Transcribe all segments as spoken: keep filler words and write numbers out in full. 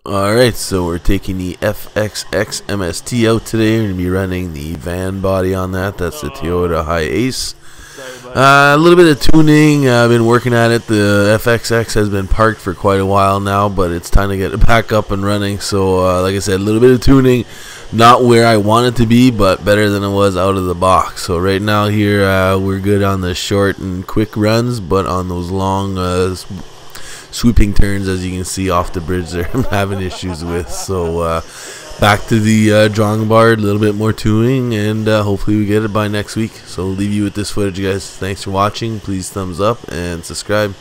Alright, so we're taking the F X X M S T out today. We're going to be running the van body on that. That's the Toyota Hi-Ace. Uh, a little bit of tuning. Uh, I've been working at it. The F X X has been parked for quite a while now, but it's time to get it back up and running. So, uh, like I said, a little bit of tuning. Not where I want it to be, but better than it was out of the box. So right now here, uh, we're good on the short and quick runs, but on those long uh, sweeping turns, as you can see off the bridge there, I'm having issues with. So uh, back to the uh, drawing board, a little bit more tuning, and uh, hopefully we get it by next week. So I'll leave you with this footage, guys. Thanks for watching. Please thumbs up and subscribe.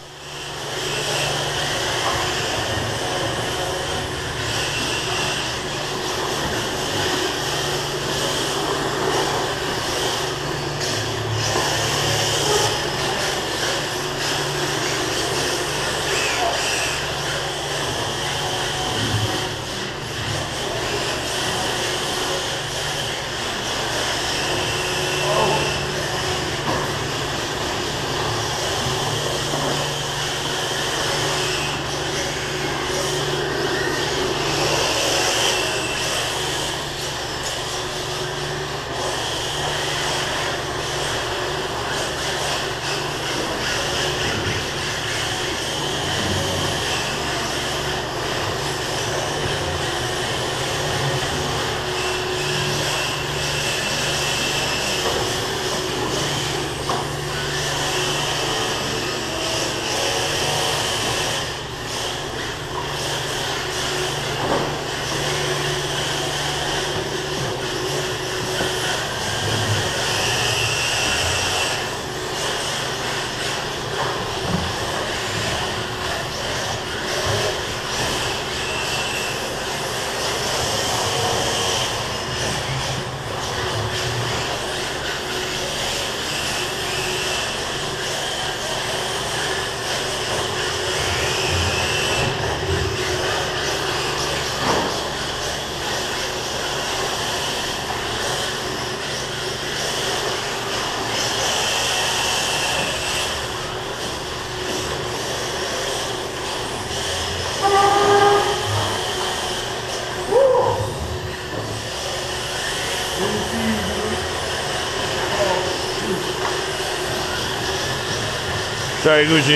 Sorry, Gucci.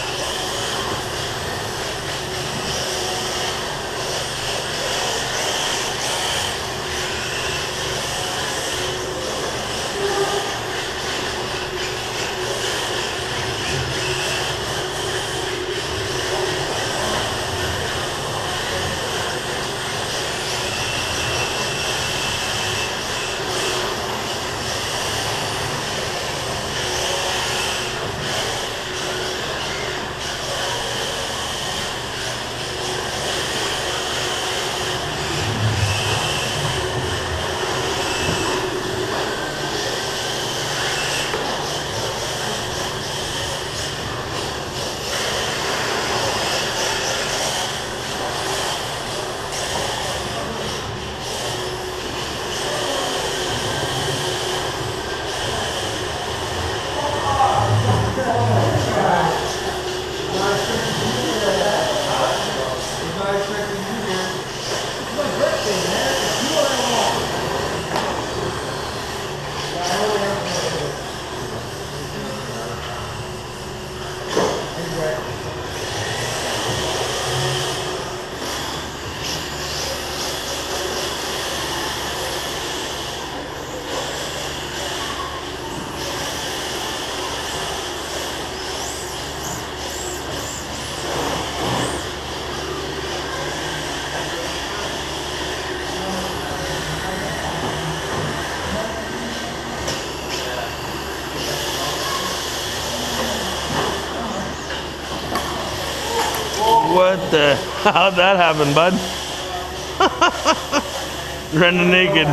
What the? How'd that happen, bud? Running naked.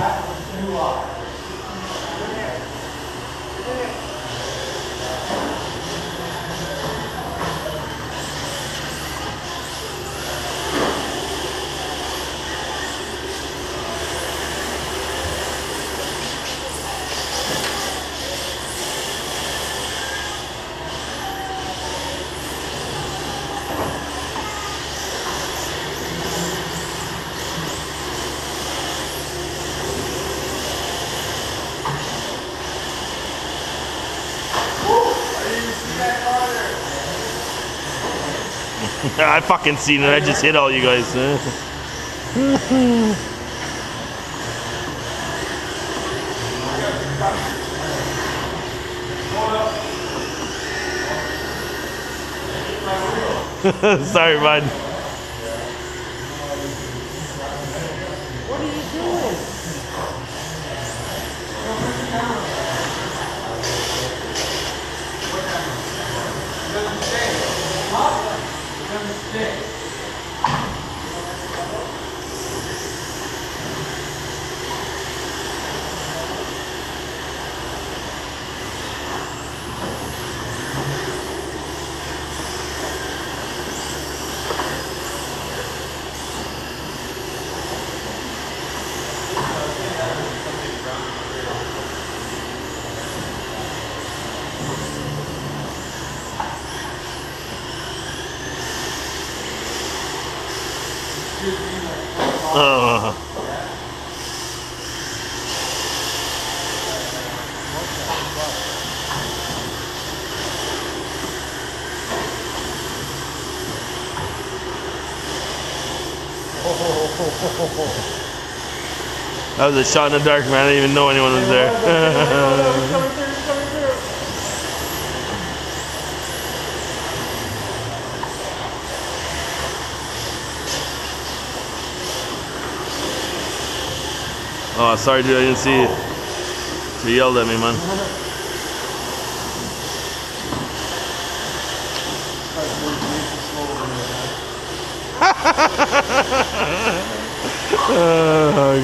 I fucking seen it. I just hit all you guys. Sorry, bud. What are you doing? Uh. That was a shot in the dark, man. I didn't even know anyone was there. Oh, sorry, dude. I didn't see you. So you yelled at me, man. uh,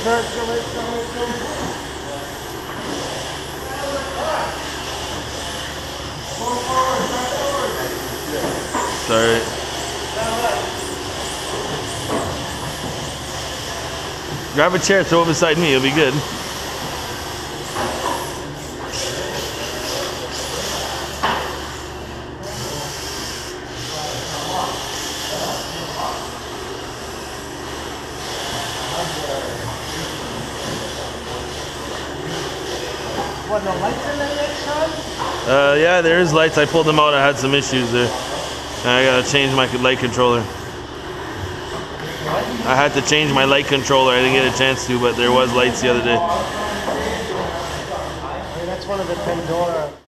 sorry. Grab a chair, throw it beside me, it'll be good. What, no lights in there yet, Sean? Uh, yeah, there is lights. I pulled them out. I had some issues there. And I gotta change my light controller. I had to change my light controller. I didn't get a chance to, but there was lights the other day. I mean, that's one of the Pandora.